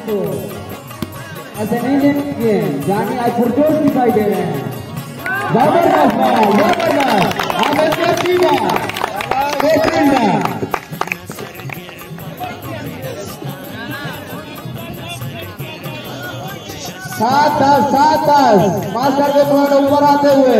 इसको ऐसे नहीं देखेंगे। जानी आज पुरजोश दिखाई दे रहे हैं। जबरदस्त बॉल, जबरदस्त। आगे से अच्छी बात, बेहतरीन बात। सात दस मास्टर के पॉइंट ऊपर आते हुए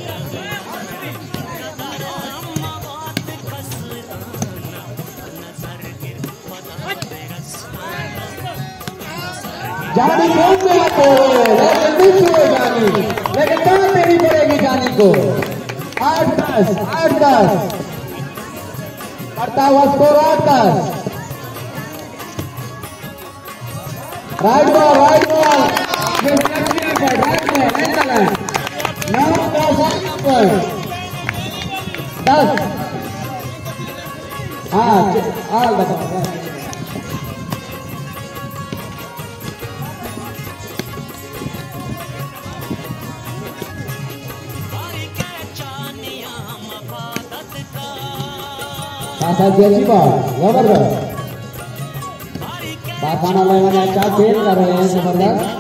जानी कौन से आते हुए, लेकिन नीचे हो जानी, लेकिन कहाँ देनी पड़ेगी जानी को। 8-10 बढ़ता हुआ स्कोर 8-10। राइट बॉल हाँ बताओ। अच्छी बात, जबरदस्त। बाखाना मैंने अच्छा खेल कर रहे हैं, जबरदस्त।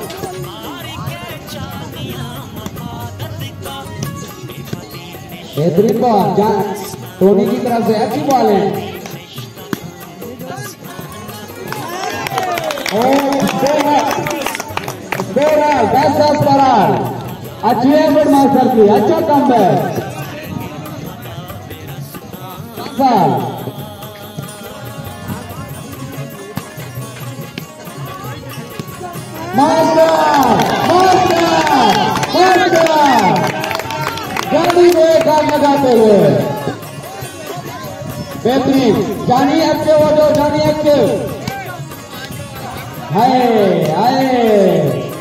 बेहतरीन बॉल टोनी की तरफ से, अच्छी बॉल है। 10-10 पर अच्छी है गुड मास्टर की, अच्छा कम है। जानी को एक हाथ लगाते हुए बेहतरीन। जानी अच्छे हो जो, जानी अच्छे हाय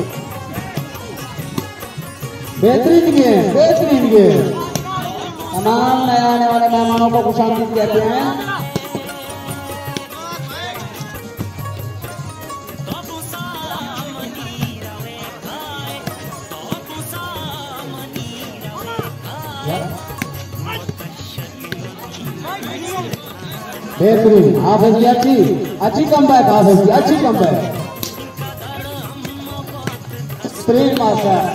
बेहतरीन गेम, बेहतरीन गेम। तमाम नए आने वाले मेहमानों को खुशामदीद कहते हैं। बेहतरीन हाफिज की अच्छी कमबैक, हाफिज की अच्छी कमबैक। स्क्रीन मास्टर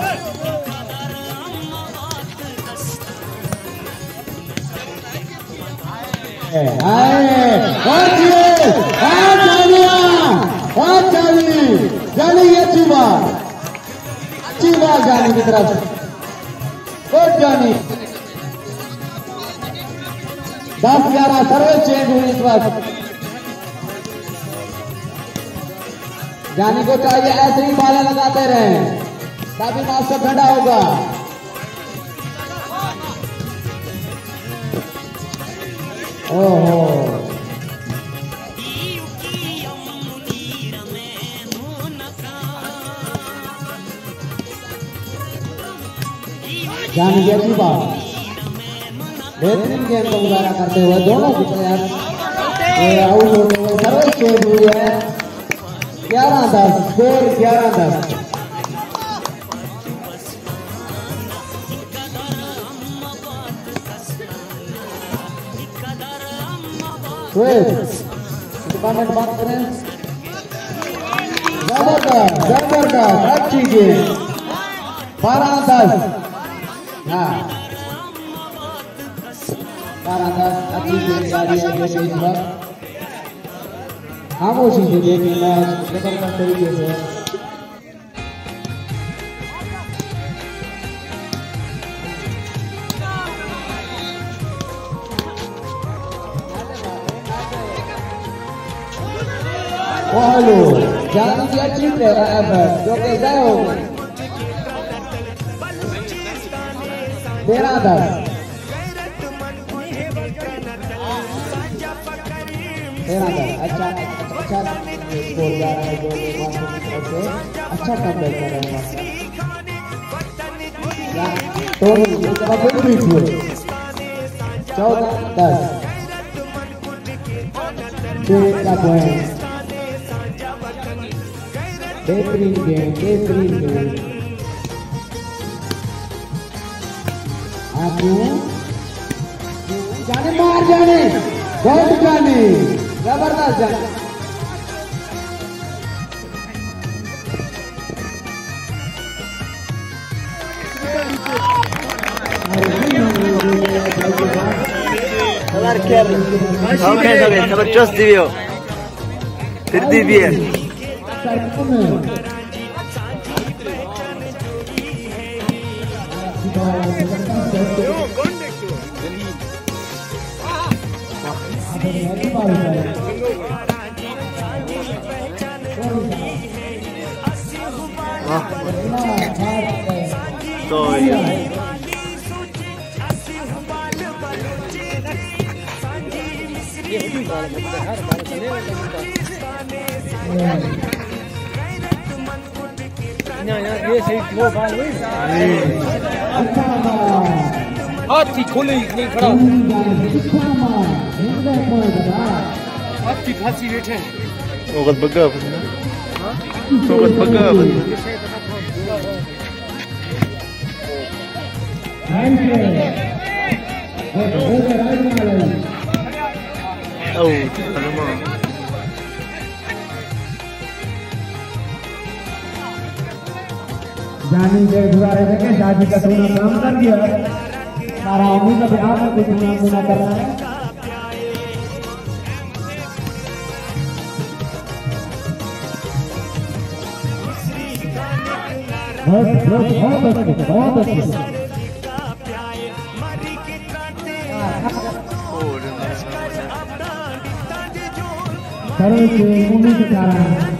जानी अच्छी बात जानी की तरफ से जानी। 10-11 सर्विस चेंज हुई इस वक्त। जानी को चाहिए ऐसे ही बालें लगाते रहे, तभी मास्टर ठंडा होगा। ओहो जानी की अच्छी बात। बेहतरीन गेम को गुजारा करते हुए दोनों की प्लेयर आउट होते हुए सर्विस चेंज हुई है। 11-10 स्कोर 11-10। कमेंट बात करें। जबरदस्त अच्छी गेम। 12-10 हाँ 12-10 अच्छी गेंदबाजी है इस वक्त। खामोशी से देखिए मैच जबरदस्त तरीके से। हेलो जानी की अच्छी एफर्ट जो कि गए हो गए। 13-10 अच्छा स्कोर जा रहा है। अच्छा कमबैक कर रहे हैं टोनी। 14-10 का पॉइंट। बेहतरीन गेम, बेहतरीन गेम। जाने मार जाने बहुत जाने जबरदस्त जाने। जबरदस्त दिव्यो फिर दिव्य तो ये सही वो बाल हुई हाथी खोले नहीं खड़ा हाथी फांसी बैठे ओगत बग्गा ओगत बग्गा oh alamak जानी के गुजारे थे शादी का टूना काम कर दिया सारा उम्मीद है आप कुछ टूना कर रहा है बहुत अच्छे सरल से उम्मीद कर रहा है